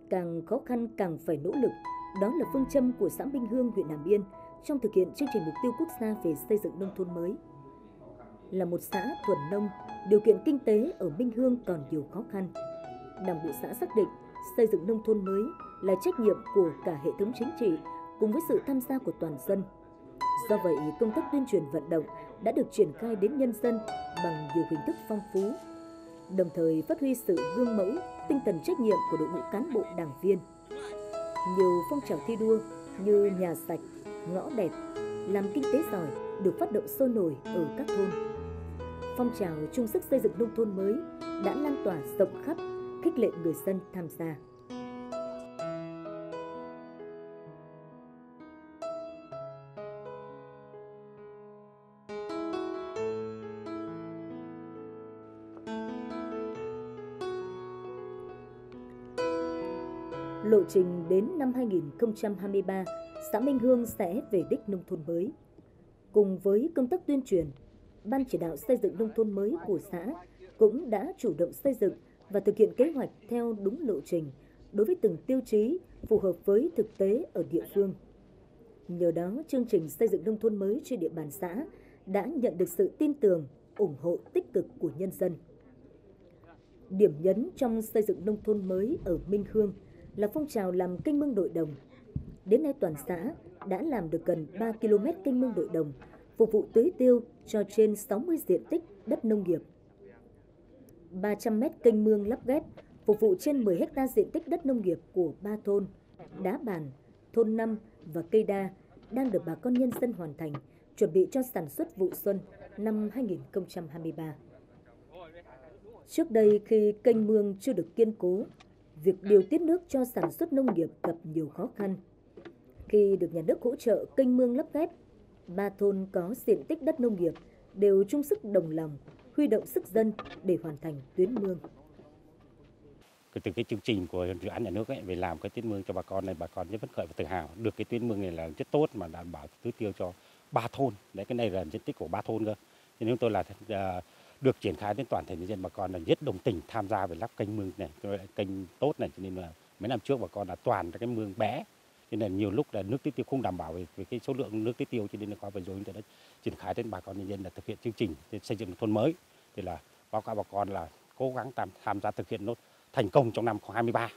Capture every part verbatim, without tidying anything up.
Càng khó khăn càng phải nỗ lực, đó là phương châm của xã Minh Hương, huyện Hàm Yên trong thực hiện chương trình mục tiêu quốc gia về xây dựng nông thôn mới. Là một xã thuần nông, điều kiện kinh tế ở Minh Hương còn nhiều khó khăn. Đảng bộ xã xác định xây dựng nông thôn mới là trách nhiệm của cả hệ thống chính trị cùng với sự tham gia của toàn dân. Do vậy, công tác tuyên truyền vận động đã được triển khai đến nhân dân bằng nhiều hình thức phong phú, đồng thời phát huy sự gương mẫu, tinh thần trách nhiệm của đội ngũ cán bộ đảng viên. Nhiều phong trào thi đua như nhà sạch, ngõ đẹp, làm kinh tế giỏi được phát động sôi nổi ở các thôn. Phong trào chung sức xây dựng nông thôn mới đã lan tỏa rộng khắp, khích lệ người dân tham gia. Lộ trình đến năm hai nghìn không trăm hai mươi ba, xã Minh Hương sẽ về đích nông thôn mới. Cùng với công tác tuyên truyền, Ban chỉ đạo xây dựng nông thôn mới của xã cũng đã chủ động xây dựng và thực hiện kế hoạch theo đúng lộ trình đối với từng tiêu chí phù hợp với thực tế ở địa phương. Nhờ đó, chương trình xây dựng nông thôn mới trên địa bàn xã đã nhận được sự tin tưởng, ủng hộ tích cực của nhân dân. Điểm nhấn trong xây dựng nông thôn mới ở Minh Hương là phong trào làm kênh mương nội đồng. Đến nay toàn xã đã làm được gần ba ki lô mét kênh mương nội đồng, phục vụ tưới tiêu cho trên sáu mươi diện tích đất nông nghiệp. ba trăm mét kênh mương lắp ghép phục vụ trên mười héc ta diện tích đất nông nghiệp của ba thôn Đá Bàn, thôn năm và Cây Đa đang được bà con nhân dân hoàn thành, chuẩn bị cho sản xuất vụ xuân năm hai nghìn không trăm hai mươi ba. Trước đây, khi kênh mương chưa được kiên cố, việc điều tiết nước cho sản xuất nông nghiệp gặp nhiều khó khăn. Khi được nhà nước hỗ trợ kênh mương lắp ghép, ba thôn có diện tích đất nông nghiệp đều chung sức đồng lòng, huy động sức dân để hoàn thành tuyến mương. Từ cái chương trình của dự án nhà nước ấy, về làm cái tuyến mương cho bà con này, bà con rất phấn khởi và tự hào. Được cái tuyến mương này là rất tốt mà đảm bảo tưới tiêu cho ba thôn. Đấy, cái này là diện tích của ba thôn cơ. Nên chúng tôi là uh, được triển khai đến toàn thể nhân dân, bà con là rất đồng tình tham gia về lắp kênh mương này, kênh tốt này, cho nên là mấy năm trước bà con là toàn cái mương bé, cho nên nhiều lúc là nước tưới tiêu không đảm bảo về, về cái số lượng nước tưới tiêu, cho nên là qua vừa rồi chúng tôi đã triển khai đến bà con nhân dân là thực hiện chương trình xây dựng nông thôn mới, thì là báo cáo bà con là cố gắng tham, tham gia thực hiện nốt thành công trong năm hai mươi ba.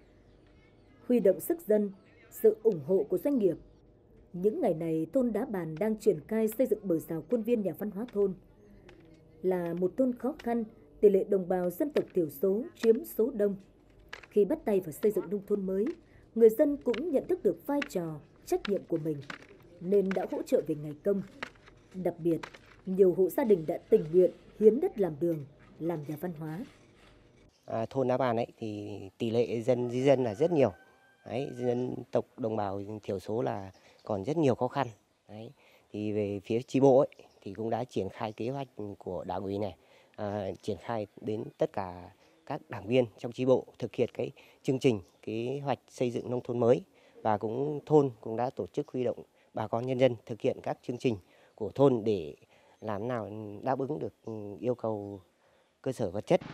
Huy động sức dân, sự ủng hộ của doanh nghiệp. Những ngày này, thôn Đá Bàn đang triển khai xây dựng bờ rào khuôn viên nhà văn hóa thôn. Là một thôn khó khăn, tỷ lệ đồng bào dân tộc thiểu số chiếm số đông. Khi bắt tay vào xây dựng nông thôn mới, người dân cũng nhận thức được vai trò, trách nhiệm của mình, nên đã hỗ trợ về ngày công. Đặc biệt, nhiều hộ gia đình đã tình nguyện hiến đất làm đường, làm nhà văn hóa. À, thôn Đá Bàn ấy thì tỷ lệ dân di dân là rất nhiều. Đấy, dân tộc đồng bào thiểu số là còn rất nhiều khó khăn. Đấy, thì về phía chi bộ ấy thì cũng đã triển khai kế hoạch của đảng ủy này, à, triển khai đến tất cả các đảng viên trong chi bộ thực hiện cái chương trình kế hoạch xây dựng nông thôn mới, và cũng thôn cũng đã tổ chức huy động bà con nhân dân thực hiện các chương trình của thôn để làm nào đáp ứng được yêu cầu cơ sở vật chất.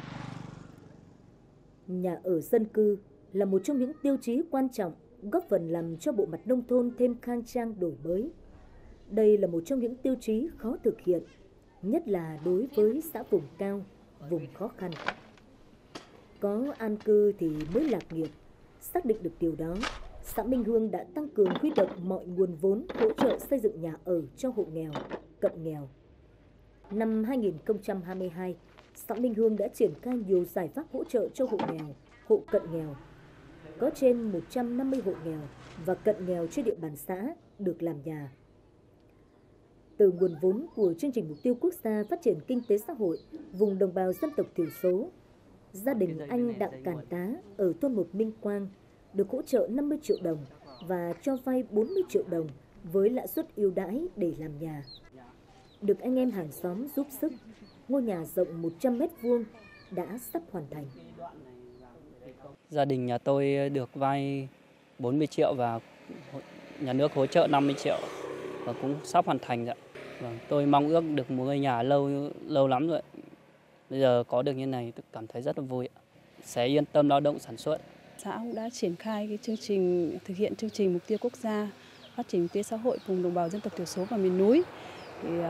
Nhà ở dân cư là một trong những tiêu chí quan trọng góp phần làm cho bộ mặt nông thôn thêm khang trang đổi mới. Đây là một trong những tiêu chí khó thực hiện, nhất là đối với xã vùng cao, vùng khó khăn. Có an cư thì mới lạc nghiệp. Xác định được điều đó, xã Minh Hương đã tăng cường huy động mọi nguồn vốn hỗ trợ xây dựng nhà ở cho hộ nghèo, cận nghèo. Năm hai nghìn không trăm hai mươi hai, xã Minh Hương đã triển khai nhiều giải pháp hỗ trợ cho hộ nghèo, hộ cận nghèo. Có trên một trăm năm mươi hộ nghèo và cận nghèo trên địa bàn xã được làm nhà. Từ nguồn vốn của chương trình mục tiêu quốc gia phát triển kinh tế xã hội vùng đồng bào dân tộc thiểu số, gia đình anh Đặng Cản Tá ở thôn một Minh Quang được hỗ trợ năm mươi triệu đồng và cho vay bốn mươi triệu đồng với lãi suất ưu đãi để làm nhà. Được anh em hàng xóm giúp sức, ngôi nhà rộng một trăm mét vuông đã sắp hoàn thành. Gia đình nhà tôi được vay bốn mươi triệu và nhà nước hỗ trợ năm mươi triệu và cũng sắp hoàn thành rồi. Vâng, tôi mong ước được một ngôi nhà lâu lâu lắm rồi. Bây giờ có được như này tôi cảm thấy rất là vui. Sẽ yên tâm lao động sản xuất. xã cũng đã triển khai cái chương trình thực hiện chương trình mục tiêu quốc gia phát triển kinh tế xã hội vùng đồng bào dân tộc thiểu số và miền núi. Thì uh,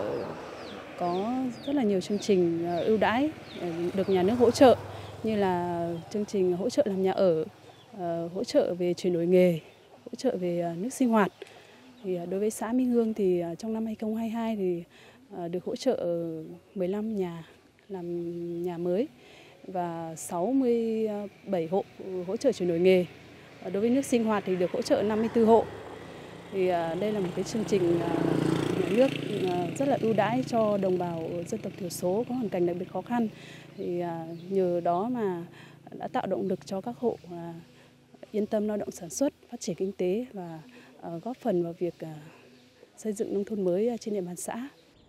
có rất là nhiều chương trình uh, ưu đãi được nhà nước hỗ trợ, như là chương trình hỗ trợ làm nhà ở, uh, hỗ trợ về chuyển đổi nghề, hỗ trợ về uh, nước sinh hoạt. Thì uh, đối với xã Minh Hương thì uh, trong năm hai không hai hai thì uh, được hỗ trợ mười lăm nhà làm nhà mới và sáu mươi bảy hộ hỗ trợ chuyển đổi nghề. Uh, đối với nước sinh hoạt thì được hỗ trợ năm mươi tư hộ. Thì uh, đây là một cái chương trình uh, nhà nước uh, rất là ưu đãi cho đồng bào dân tộc thiểu số có hoàn cảnh đặc biệt khó khăn. Thì uh, nhờ đó mà đã tạo động lực cho các hộ uh, yên tâm lao động sản xuất, phát triển kinh tế và uh, góp phần vào việc uh, xây dựng nông thôn mới trên địa bàn xã.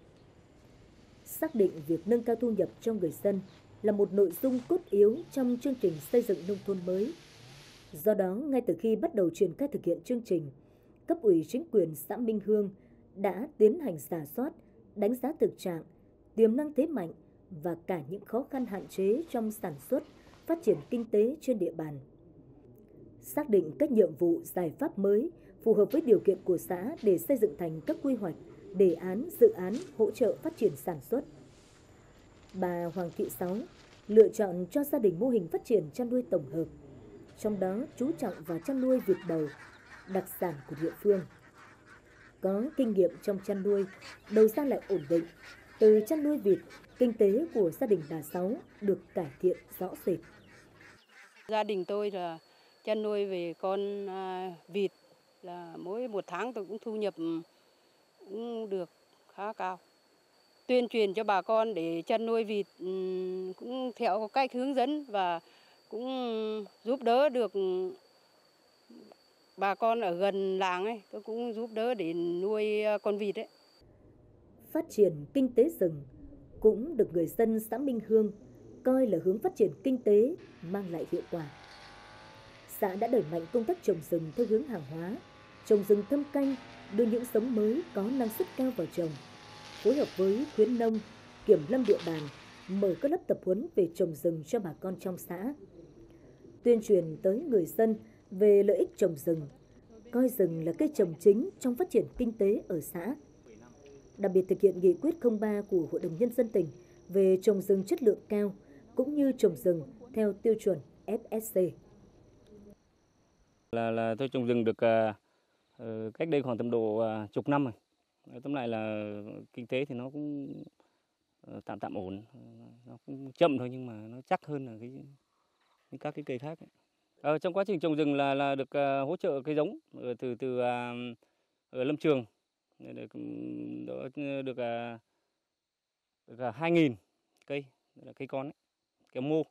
Xác định việc nâng cao thu nhập cho người dân là một nội dung cốt yếu trong chương trình xây dựng nông thôn mới. Do đó, ngay từ khi bắt đầu triển khai thực hiện chương trình, cấp ủy chính quyền xã Minh Hương đã tiến hành rà soát, đánh giá thực trạng, tiềm năng thế mạnh và cả những khó khăn hạn chế trong sản xuất, phát triển kinh tế trên địa bàn. Xác định các nhiệm vụ, giải pháp mới phù hợp với điều kiện của xã để xây dựng thành các quy hoạch, đề án, dự án hỗ trợ phát triển sản xuất. Bà Hoàng Thị Sáu lựa chọn cho gia đình mô hình phát triển chăn nuôi tổng hợp, trong đó chú trọng vào chăn nuôi vịt bầu, đặc sản của địa phương. Có kinh nghiệm trong chăn nuôi, đầu ra lại ổn định, từ chăn nuôi vịt, kinh tế của gia đình bà Sáu được cải thiện rõ rệt. Gia đình tôi là chăn nuôi về con vịt, là mỗi một tháng tôi cũng thu nhập cũng được khá cao. Tuyên truyền cho bà con để chăn nuôi vịt cũng theo cách hướng dẫn và cũng giúp đỡ được bà con ở gần làng ấy, tôi cũng giúp đỡ để nuôi con vịt ấy. Phát triển kinh tế rừng cũng được người dân xã Minh Hương coi là hướng phát triển kinh tế mang lại hiệu quả. Xã đã đẩy mạnh công tác trồng rừng theo hướng hàng hóa, trồng rừng thâm canh, đưa những giống mới có năng suất cao vào trồng, phối hợp với khuyến nông, kiểm lâm địa bàn, mở các lớp tập huấn về trồng rừng cho bà con trong xã. Tuyên truyền tới người dân về lợi ích trồng rừng, coi rừng là cây trồng chính trong phát triển kinh tế ở xã. Đặc biệt thực hiện nghị quyết không ba của Hội đồng Nhân dân tỉnh về trồng rừng chất lượng cao, cũng như trồng rừng theo tiêu chuẩn ép ét xê. Là, là tôi trồng rừng được uh, cách đây khoảng tầm độ uh, chục năm rồi. Tóm lại là kinh tế thì nó cũng uh, tạm tạm ổn, nó cũng chậm thôi nhưng mà nó chắc hơn là cái các cái cây khác ấy. Ờ, trong quá trình trồng rừng là là được uh, hỗ trợ cây giống từ từ uh, ở lâm trường, được được, được, uh, được uh, hai nghìn cây, là cây con ấy, kéo mô.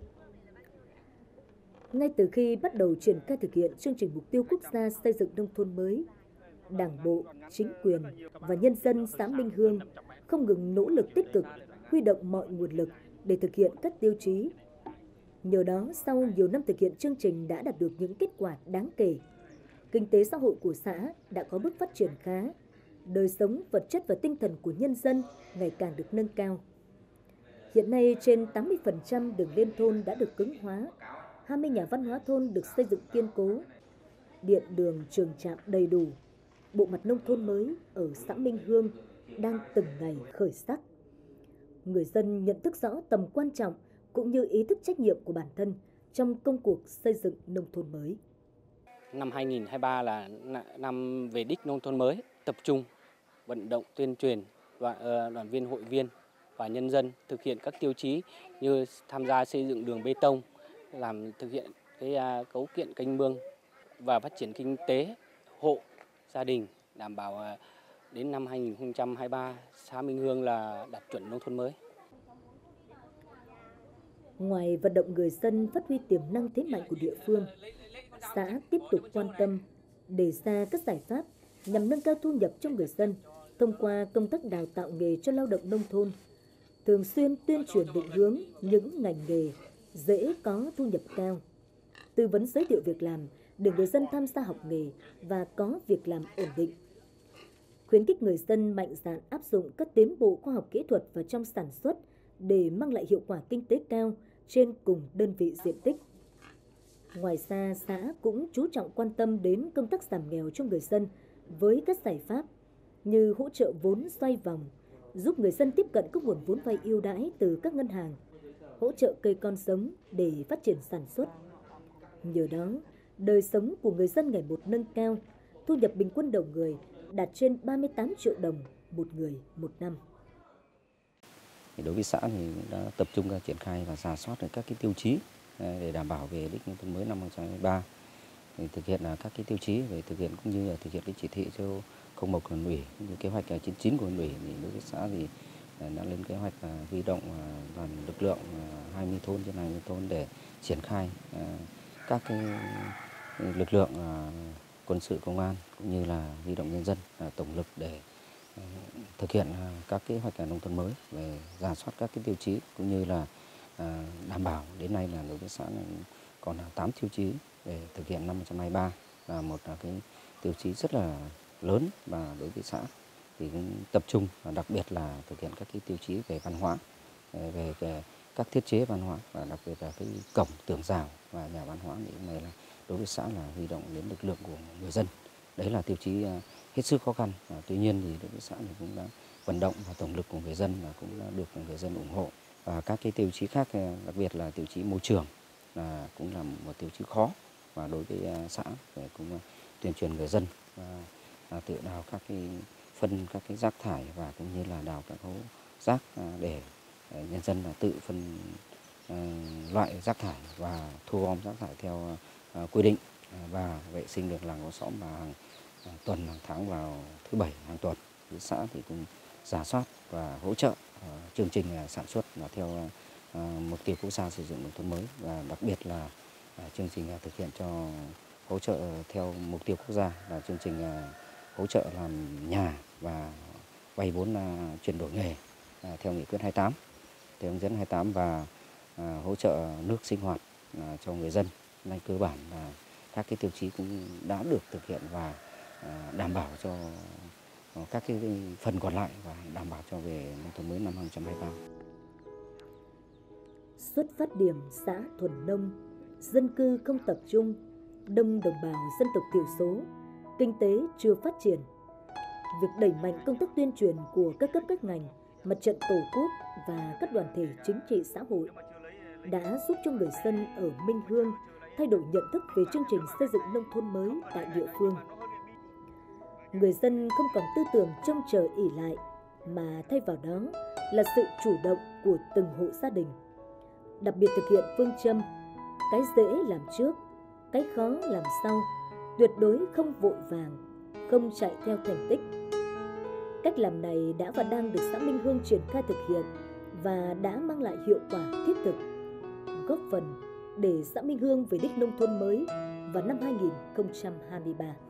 Ngay từ khi bắt đầu triển khai thực hiện chương trình mục tiêu quốc gia xây dựng nông thôn mới, Đảng bộ, chính quyền và nhân dân xã Minh Hương không ngừng nỗ lực tích cực, huy động mọi nguồn lực để thực hiện các tiêu chí. Nhờ đó, sau nhiều năm thực hiện chương trình đã đạt được những kết quả đáng kể. Kinh tế xã hội của xã đã có bước phát triển khá, đời sống vật chất và tinh thần của nhân dân ngày càng được nâng cao. Hiện nay, trên tám mươi phần trăm đường liên thôn đã được cứng hóa, hai mươi nhà văn hóa thôn được xây dựng kiên cố, điện đường trường trạm đầy đủ. Bộ mặt nông thôn mới ở xã Minh Hương đang từng ngày khởi sắc. Người dân nhận thức rõ tầm quan trọng cũng như ý thức trách nhiệm của bản thân trong công cuộc xây dựng nông thôn mới. Năm hai nghìn không trăm hai mươi ba là năm về đích nông thôn mới, tập trung vận động tuyên truyền đoàn, đoàn viên hội viên và nhân dân thực hiện các tiêu chí như tham gia xây dựng đường bê tông, làm thực hiện cái cấu kiện kênh mương và phát triển kinh tế hộ gia đình, đảm bảo đến năm hai nghìn không trăm hai mươi ba xã Minh Hương là đạt chuẩn nông thôn mới. Ngoài vận động người dân phát huy tiềm năng thế mạnh của địa phương, xã tiếp tục quan tâm đề ra các giải pháp nhằm nâng cao thu nhập cho người dân thông qua công tác đào tạo nghề cho lao động nông thôn, thường xuyên tuyên truyền định hướng những ngành nghề dễ có thu nhập cao, tư vấn giới thiệu việc làm để người dân tham gia học nghề và có việc làm ổn định. Khuyến khích người dân mạnh dạn áp dụng các tiến bộ khoa học kỹ thuật vào trong sản xuất để mang lại hiệu quả kinh tế cao trên cùng đơn vị diện tích. Ngoài ra, xã cũng chú trọng quan tâm đến công tác giảm nghèo cho người dân với các giải pháp như hỗ trợ vốn xoay vòng, giúp người dân tiếp cận các nguồn vốn vay ưu đãi từ các ngân hàng, hỗ trợ cây con giống để phát triển sản xuất. Nhờ đó, đời sống của người dân ngày một nâng cao, thu nhập bình quân đầu người đạt trên ba mươi tám triệu đồng một người một năm. Đối với xã thì đã tập trung ra triển khai và rà soát các cái tiêu chí để đảm bảo về đích nông thôn mới năm hai không hai ba. Thì thực hiện là các cái tiêu chí về thực hiện cũng như là thực hiện cái chỉ thị số không một của huyện ủy, cũng như kế hoạch chín chín của huyện ủy. Thì đối với xã thì đã lên kế hoạch là huy động đoàn lực lượng hai mươi thôn trên hai mươi thôn để triển khai các cái lực lượng quân sự, công an cũng như là huy động nhân dân tổng lực để thực hiện các kế hoạch nông thôn mới về rà soát các cái tiêu chí cũng như là đảm bảo đến nay là đối với xã còn là tám tiêu chí để thực hiện năm hai không hai ba, là một là cái tiêu chí rất là lớn, và đối với xã thì cũng tập trung và đặc biệt là thực hiện các cái tiêu chí về văn hóa, về, về các thiết chế văn hóa, và đặc biệt là cái cổng tường rào và nhà văn hóa. Thì này là đối với xã là huy động đến lực lượng của người dân. Đấy là tiêu chí hết sức khó khăn. À, tuy nhiên thì đối với xã thì cũng đã vận động và tổng lực của người dân và cũng đã được người dân ủng hộ. Và các cái tiêu chí khác, đặc biệt là tiêu chí môi trường là cũng là một tiêu chí khó, và đối với xã để cũng tuyên truyền người dân và, và tự đào các cái phân các cái rác thải và cũng như là đào các hố rác để nhân dân là tự phân uh, loại rác thải và thu gom rác thải theo uh, quy định, uh, và vệ sinh được làng ngõ xóm và hàng uh, tuần hàng tháng vào thứ bảy hàng tuần. Với xã thì cũng rà soát và hỗ trợ uh, chương trình uh, sản xuất là theo uh, mục tiêu quốc gia xây dựng nông thôn mới, và đặc biệt là uh, chương trình uh, thực hiện cho hỗ trợ theo mục tiêu quốc gia là chương trình uh, hỗ trợ làm nhà và vay vốn uh, chuyển đổi nghề uh, theo nghị quyết hai mươi tám, theo hướng dẫn hai mươi tám, và uh, hỗ trợ nước sinh hoạt uh, cho người dân. Nên cơ bản là các cái tiêu chí cũng đã được thực hiện và uh, đảm bảo cho uh, các cái phần còn lại và đảm bảo cho về nông thôn mới năm hai không hai ba. Xuất phát điểm xã thuần nông, dân cư không tập trung, đông đồng bào dân tộc thiểu số, kinh tế chưa phát triển. Việc đẩy mạnh công tác tuyên truyền của các cấp các ngành, mặt trận tổ quốc và các đoàn thể chính trị xã hội đã giúp cho người dân ở Minh Hương thay đổi nhận thức về chương trình xây dựng nông thôn mới tại địa phương. Người dân không còn tư tưởng trông chờ ỷ lại, mà thay vào đó là sự chủ động của từng hộ gia đình. Đặc biệt thực hiện phương châm cái dễ làm trước, cái khó làm sau, tuyệt đối không vội vàng, không chạy theo thành tích. Cách làm này đã và đang được xã Minh Hương triển khai thực hiện và đã mang lại hiệu quả thiết thực, góp phần để xã Minh Hương về đích nông thôn mới vào năm hai không hai ba.